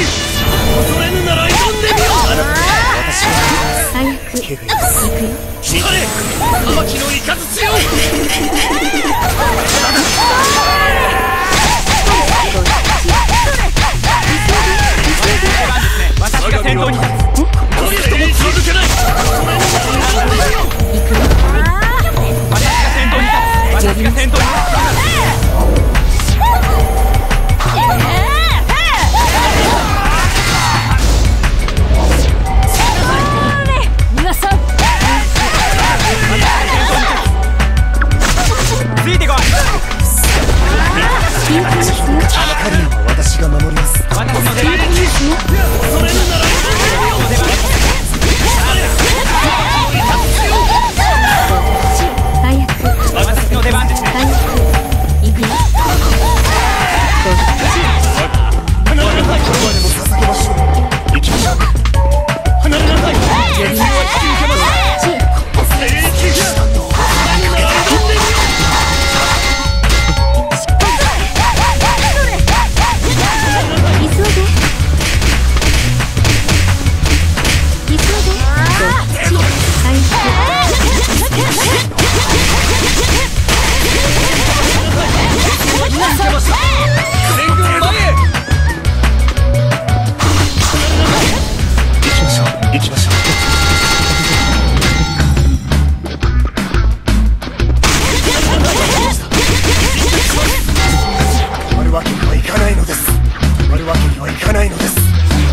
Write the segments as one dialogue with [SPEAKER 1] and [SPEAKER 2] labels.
[SPEAKER 1] 恐れぬなら挑んでみよう。
[SPEAKER 2] 私は
[SPEAKER 3] 早く行くよ。
[SPEAKER 1] 光れ玉木の雷よ。
[SPEAKER 4] 私が先頭に立つ。
[SPEAKER 1] どれとも続けない。恐れぬなら挑んでみよう。
[SPEAKER 4] 私が先頭に立つ。私が先頭に立つ。
[SPEAKER 3] 皆さん
[SPEAKER 4] ついてこい。
[SPEAKER 3] 聞いてますよ。
[SPEAKER 2] 光は私が守ります。
[SPEAKER 4] 私の出番です。
[SPEAKER 1] 恐れぬなら挑んでみよう。
[SPEAKER 4] 出番です。
[SPEAKER 3] 早く
[SPEAKER 4] 私の出番ですね。
[SPEAKER 3] 早く行くよ。こっち
[SPEAKER 1] 離れなさい。
[SPEAKER 2] これまでも捧げましょう。行きましょう。
[SPEAKER 1] 離れなさい。
[SPEAKER 3] 呼びます。こっち
[SPEAKER 2] 行きましょう。止まるわけにはいかないのです。止まるわけにはいかないのです。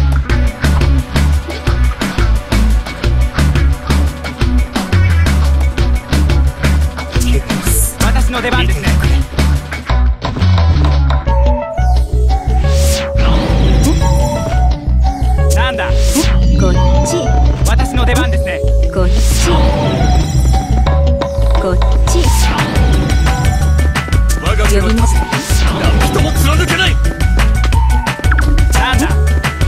[SPEAKER 4] 私の出番ですね。なんだ。
[SPEAKER 3] こっち
[SPEAKER 4] 私の出番ですね。
[SPEAKER 3] こっちこっち
[SPEAKER 1] 我が身は
[SPEAKER 3] 呼びます。
[SPEAKER 1] 何人も貫けない。
[SPEAKER 4] なんだ。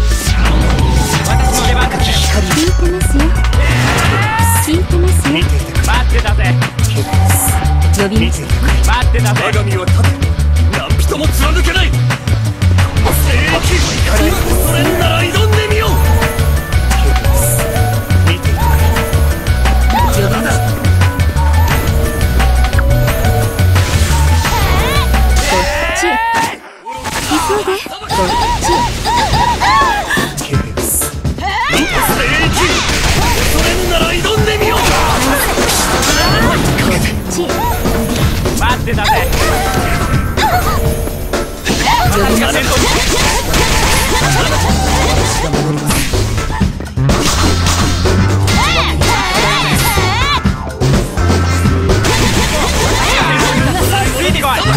[SPEAKER 4] 私の出番ですね。
[SPEAKER 3] 聞いてますよ。聞いてますよ。
[SPEAKER 2] 見ていてくれ。
[SPEAKER 4] 待ってたぜ。
[SPEAKER 3] 呼びます。
[SPEAKER 4] 待ってたぜ。
[SPEAKER 1] 我が身はただ何人も貫けない。聖域恐れぬなら挑んでみよう。
[SPEAKER 2] 見ていてくれ。
[SPEAKER 3] 呼びます。こっち急いで。こっち
[SPEAKER 2] ケイオス。
[SPEAKER 1] 聖域恐れぬなら挑んでみよう。
[SPEAKER 3] こっち
[SPEAKER 4] 待ってたぜ。
[SPEAKER 3] 呼びます。
[SPEAKER 4] 私が先頭に立つ。
[SPEAKER 2] 私が守ります。
[SPEAKER 4] ついてこい。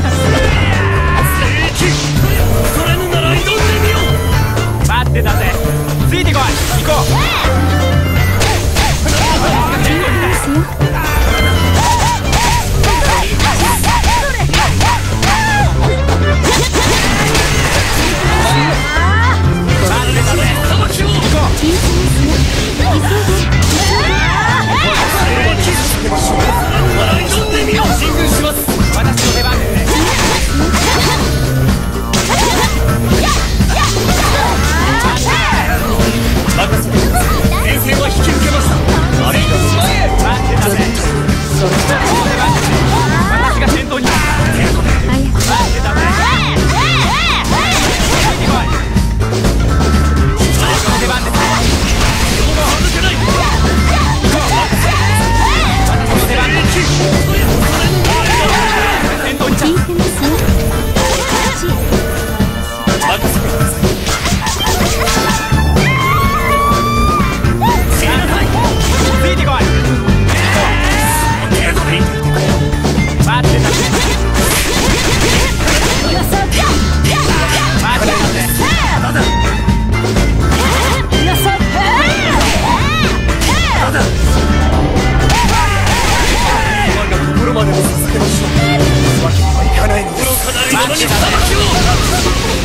[SPEAKER 1] それぬなら挑んでみよう。
[SPEAKER 4] 待ってたぜ。ついてこい。行こう。
[SPEAKER 3] ですよ。
[SPEAKER 2] までも捧げましょう。わけにはいかないのです。
[SPEAKER 1] 愚かな獲物に裁きを。